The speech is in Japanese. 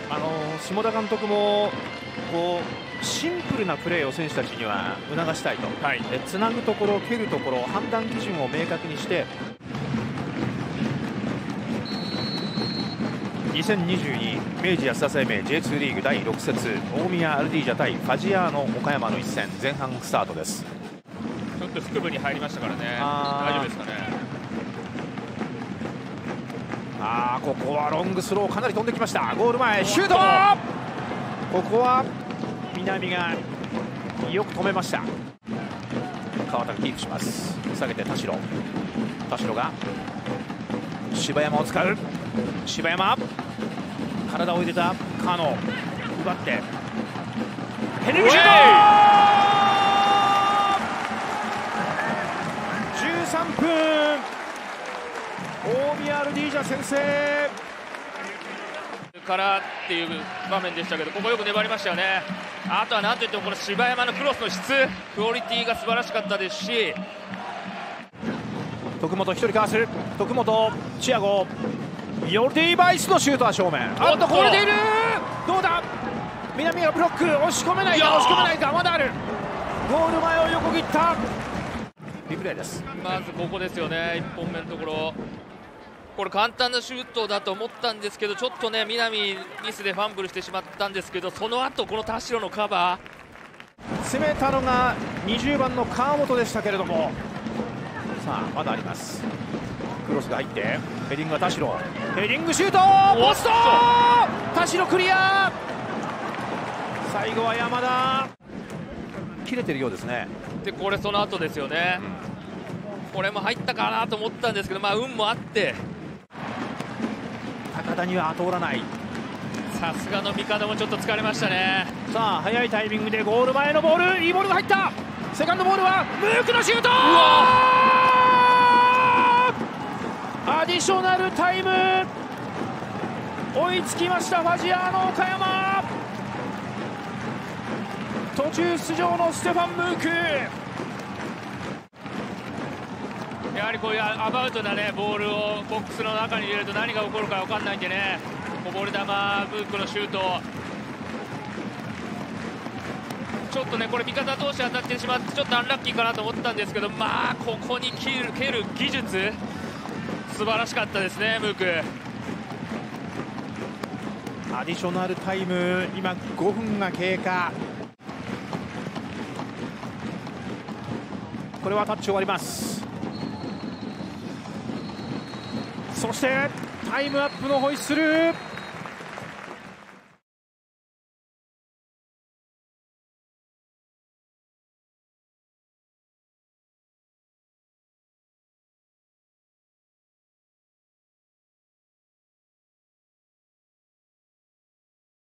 下田監督もこうシンプルなプレーを選手たちには促したいと、つなぐところ、蹴るところ、判断基準を明確にして、2022明治安田生命 J2 リーグ第6節、大宮アルディージャ対ファジアーノ岡山の一戦、前半スタートです。 ちょっと腹部に入りましたからね、大丈夫ですかね。 ここはロングスローかなり飛んできました。ゴール前シュート、ここは南がよく止めました。川田がキープします。下げて田代が柴山を使う。柴山体を入れたカノ、奪ってヘディングシュート、13分大宮アルディージャ先制からっていう場面でしたけど、ここよく粘りましたよね。あとはなんといってもこの柴山のクロスの質、クオリティが素晴らしかったですし、 徳本1人かわす。徳本、チアゴ、ヨルディ・バイスのシュートは正面。こぼれている。どうだ、南がブロック、押し込めないか、まだある。ゴール前を横切った。リプレイです。 まずここですよね、1本目のところ、これ簡単なシュートだと思ったんですけど、ちょっとね南ミスでファンブルしてしまったんですけど、その後この田代のカバー攻めたのが20番の川本でしたけれども、さあまだあります。クロスが入ってヘディングは田代、ヘディングシュート、ポスト、田代クリア。最後は山田、切れてるようですね。 でこれその後ですよね、これも入ったかなと思ったんですけど、運もあって高田には通らない。 さすがの味方もちょっと疲れましたね。 さあ早いタイミングでゴール前のボール、いいボールが入った。セカンドボールはムークのシュート、アディショナルタイム、追いつきましたファジアーノ岡山。途中出場のステファン・ムーク、 やはりこういうアバウトな、ボールをボックスの中に入れると何が起こるか分かんないんでね、こぼれ球、ムークのシュート、ちょっとこれ味方同士当たってしまってちょっとアンラッキーかなと思ったんですけど、ここに蹴る技術素晴らしかったですね、ムーク。 アディショナルタイム、今5分が経過。これはタッチ終わります。そしてタイムアップのホイッスル。